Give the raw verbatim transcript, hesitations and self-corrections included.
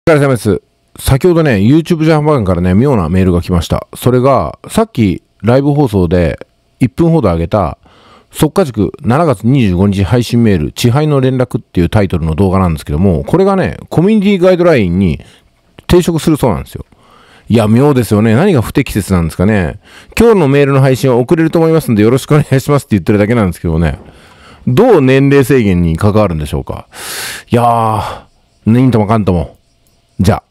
お疲れ様です。先ほどね、YouTube ジャパンからね、妙なメールが来ました。それが、さっきライブ放送でいっぷんほど上げた、速稼塾しちがつにじゅうごにち配信メール、遅配の連絡っていうタイトルの動画なんですけども、これがね、コミュニティガイドラインに抵触するそうなんですよ。いや、妙ですよね。何が不適切なんですかね。今日のメールの配信は遅れると思いますんでよろしくお願いしますって言ってるだけなんですけどね。どう年齢制限に関わるんでしょうか。いやー、なんともかんとも。じゃあ。